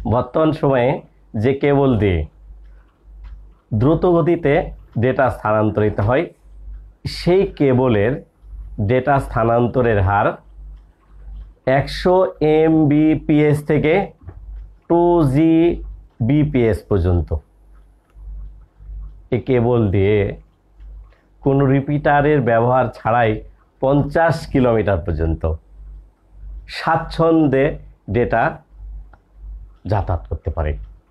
বর্তমান সময়ে যে কেবল দিয়ে দ্রুত গতিতে ডেটা স্থানান্তরিত হয় সেই কেবলের ডেটা স্থানান্তরের হার 100 Mbps থেকে 2 Gbps পর্যন্ত। এই কেবল দিয়ে কোনো রিপিটারের ব্যবহার ছাড়াই 50 কিলোমিটার পর্যন্ত স্বাচ্ছন্দ্যে ডেটা যাতায়াত করতে পারে।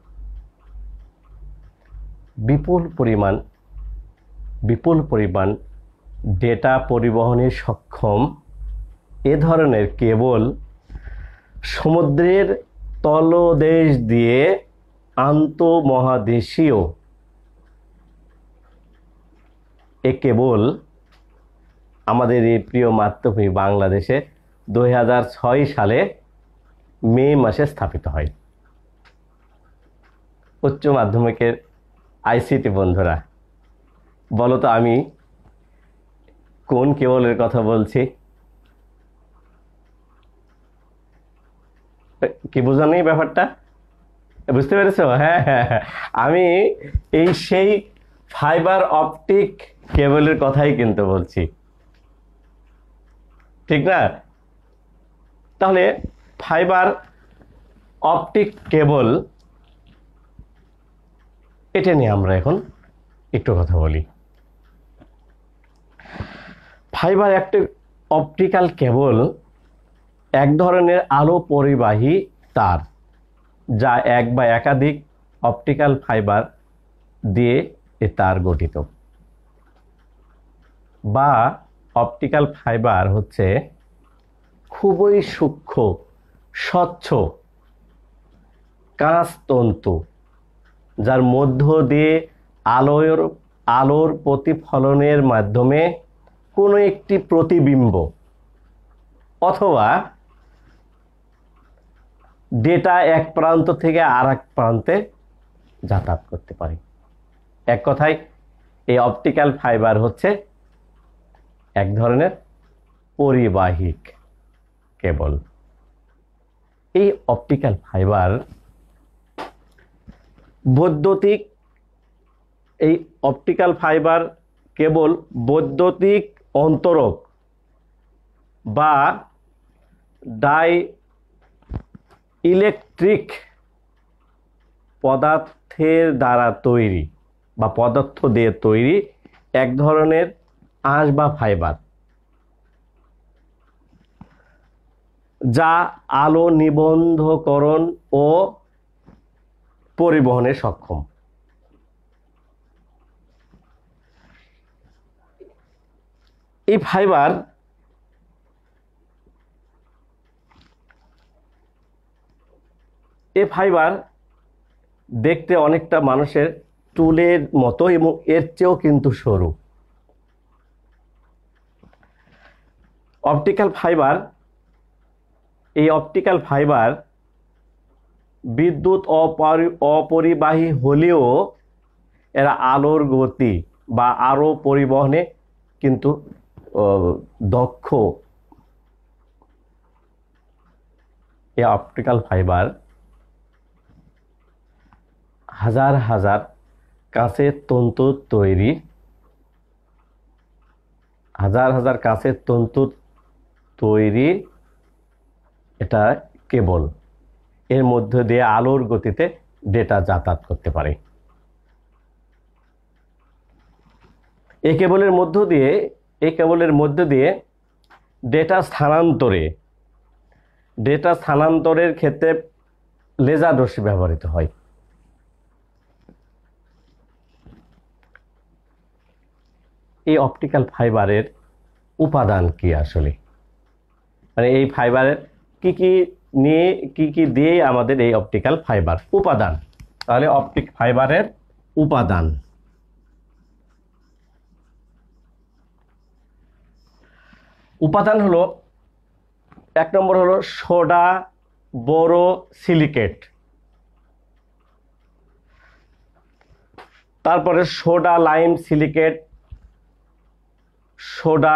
বিপুল পরিমাণ ডেটা পরিবহনে সক্ষম এ ধরনের কেবল সমুদ্রের তলদেশ দিয়ে আন্তঃমহাদেশীয় এ কেবল আমাদের এই প্রিয় মাতৃভূমি বাংলাদেশে 2006 সালে মে মাসে স্থাপিত হয়। উচ্চ মাধ্যমিকের আইসিটি বন্ধুরা, বলো তো আমি কোন কেবলের কথা বলছি? কি বোঝা নেই ব্যাপারটা? বুঝতে পেরেছো? হ্যাঁ, আমি সেই ফাইবার অপটিক কেবলের কথাই কিন্তু বলছি, ঠিক না? তাহলে ফাইবার অপটিক কেবল, এটা নিয়ে আমরা এখন একটু কথা বলি। ফাইবার অপটিক্যাল কেবল এক ধরনের আলো পরিবাহী তার, যা এক বা একাধিক অপটিক্যাল ফাইবার দিয়ে এ তার গঠিত। বা অপটিক্যাল ফাইবার হচ্ছে খুবই সূক্ষ্ম স্বচ্ছ কাঁচ তন্তু, যার মধ্য দিয়ে আলোর প্রতিফলনের মাধ্যমে কোনো একটি প্রতিবিম্ব অথবা ডেটা এক প্রান্ত থেকে আর এক প্রান্তে যাতায়াত করতে পারে। এক কথায় এই অপটিক্যাল ফাইবার হচ্ছে এক ধরনের পরিবাহিক কেবল। এই অপটিক্যাল ফাইবার কেবল বৈদ্যুতিক অন্তরক বা ডাই ইলেকট্রিক পদার্থের দ্বারা তৈরি বা পদার্থ দিয়ে তৈরি এক ধরনের আঁশ বা ফাইবার, যা আলো নিবন্ধকরণ ও পরিবহনে সক্ষম। এই ফাইবার দেখতে অনেকটা মানুষের চুলের মতো এবং এর চেয়েও কিন্তু সরু। এই অপটিক্যাল ফাইবার বিদ্যুৎ অপরিবাহী হলেও এরা আলোর গতি বা আলো পরিবহনে কিন্তু দক্ষ। এই অপটিক্যাল ফাইবার হাজার হাজার কাঁচের তন্তুর তৈরি এটা কেবল, এর মধ্যে দিয়ে আলোর গতিতে ডেটা যাতায়াত করতে পারে। এই কেবলের মধ্য দিয়ে ডেটা স্থানান্তরের ক্ষেত্রে লেজার রশ্মি ব্যবহৃত হয়। এই অপটিক্যাল ফাইবারের উপাদান কি আসলে, মানে এই ফাইবারের কি কি দিয়ে আমাদের এই অপটিক্যাল ফাইবার উপাদান? তাহলে অপটিক ফাইবারের উপাদান হলো, এক নম্বর হলো সোডা বোরোসিলিকেট, তারপরে soda lime silicate, soda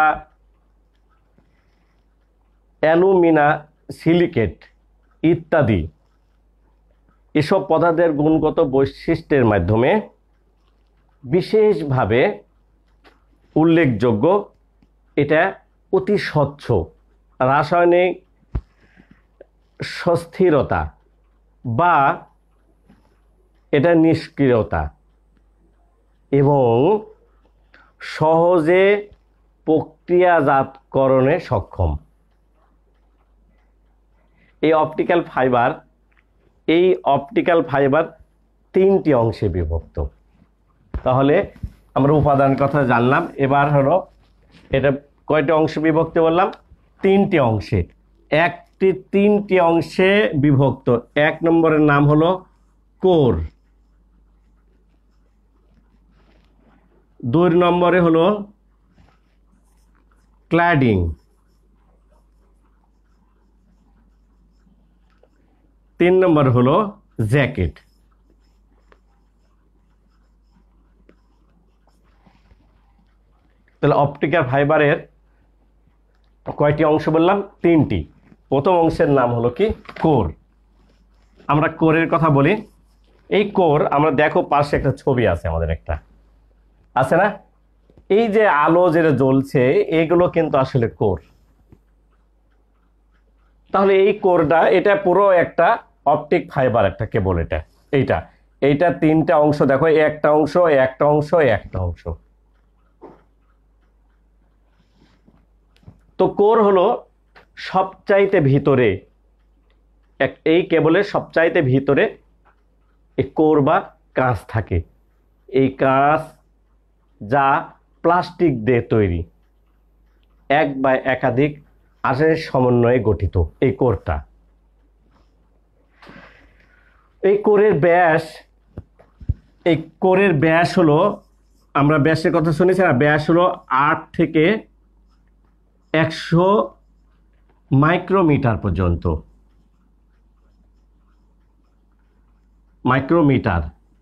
alumina silicate ইত্যাদি। এসব পদার্থের গুণগত বৈশিষ্ট্যের মাধ্যমে বিশেষভাবে উল্লেখযোগ্য এটা অতি স্বচ্ছ, রাসায়নিক সুস্থিরতা বা এটা নিষ্ক্রিয়তা এবং সহজে প্রক্রিয়াজাতকরণে সক্ষম। এই অপটিক্যাল ফাইবার 3টি অংশে বিভক্ত। তাহলে আমরা উপাদান কথা জানলাম, এবার হলো এটা কয়টি অংশে বিভক্ত বললাম? 3টি অংশে। 3টি অংশে বিভক্ত। 1 নম্বরের নাম হলো কোর, 2 নম্বরে হলো ক্ল্যাডিং, 3 নম্বর হলো জ্যাকেট। তাহলে অপটিক্যাল ফাইবারের কয়টি অংশ বললাম? 3টি। প্রথম অংশের নাম হলো কি? কোর। আমরা কোরের কথা বলি। এই কোর আমরা দেখো পাশে একটা ছবি আছে, আমাদের একটা আছে না? এই যে আলো যেটা জ্বলছে এগুলো কিন্তু আসলে কোর। তাহলে এই কোরটা এটা পুরো একটা অপটিক ফাইবার, একটা কেবল। এইটা 3টা অংশ দেখো, একটা অংশ, একটা অংশ, একটা অংশ। তো কোর হলো সবচাইতে ভিতরে, এই কেবলের সবচাইতে ভিতরে এই কোর বা কাঁচ থাকে। এই কাঁচ যা প্লাস্টিক দিয়ে তৈরি, এক বা একাধিক আঁশের সমন্বয়ে গঠিত এই কোরটা। এই কোরের ব্যাস হলো, আমরা ব্যাসের কথা শুনেছি না, ব্যাস হলো 8 থেকে 100 মাইক্রোমিটার পর্যন্ত। মাইক্রোমিটার,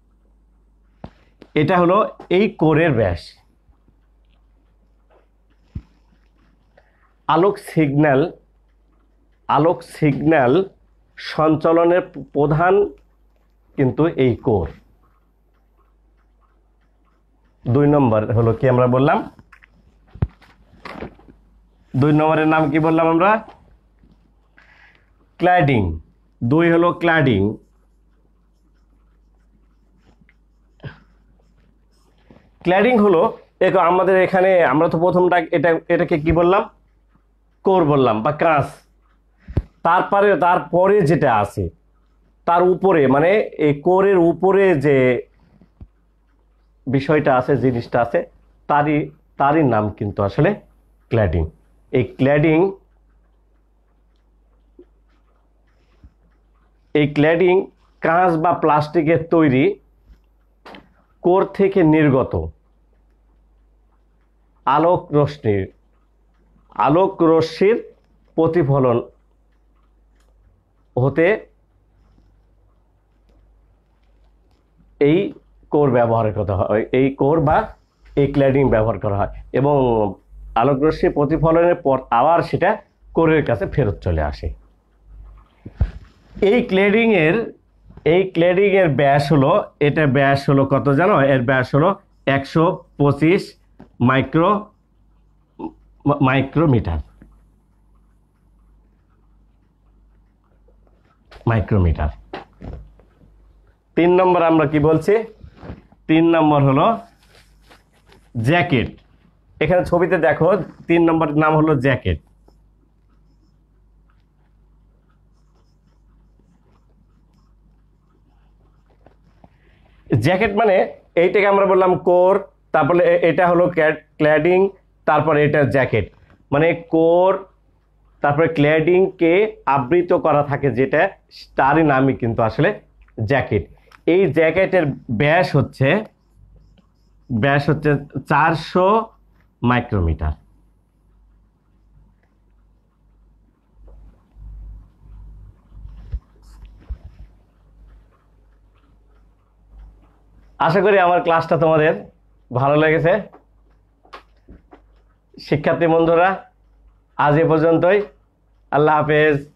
এটা হলো এই কোরের ব্যাস। আলোক সিগন্যাল সঞ্চালনের প্রধান কিন্তু এই কোর। 2 নম্বর হলো কি আমরা বললাম? 2 নম্বরের নাম কি বললাম আমরা? ক্ল্যাডিং। 2 হলো ক্ল্যাডিং। ক্ল্যাডিং হলো আমাদের এখানে, আমরা তো প্রথমটা এটাকে কি বললাম? কোর বললাম বা কাঁচ। তারপরে যেটা আছে তার উপরে, মানে এই কোরের উপরে যে বিষয়টা আছে, জিনিসটা আছে, তারই নাম কিন্তু আসলে ক্ল্যাডিং। এই ক্ল্যাডিং কাঁচ বা প্লাস্টিকের তৈরি কোর থেকে নির্গত আলোক রশ্মির প্রতিফলন হতে এই কোর ব্যবহার করা হয়, এই কোর বা এই ক্ল্যাডিং ব্যবহার করা হয়, এবং আলোক রশ্মির প্রতিফলনের পর আবার সেটা কোরের কাছে ফেরত চলে আসে। এই ক্ল্যাডিং এর ব্যাস হলো, এটা ব্যাস হলো কত জানো? এর ব্যাস হলো 125 মাইক্রোমিটার। 3 নম্বর আমরা কি বলছি? 3 নম্বর হলো জ্যাকেট। এখানে ছবিতে দেখো 3 নম্বর নাম হলো জ্যাকেট। জ্যাকেট মানে এইটাকে আমরা বললাম কোর, তারপরে এটা হলো ক্ল্যাডিং, তারপরে এটা জ্যাকেট। মানে কোর তারপরে ক্ল্যাডিং কে আবৃত করা থাকে যেটা, তারই নামই কিন্তু আসলে জ্যাকেট। এই জ্যাকেটের ব্যাস হচ্ছে 400 মাইক্রোমিটার। আশা করি আমার ক্লাসটা তোমাদের ভালো লেগেছে। শিক্ষার্থী বন্ধুরা, আজ এ পর্যন্তই। আল্লাহ হাফেজ।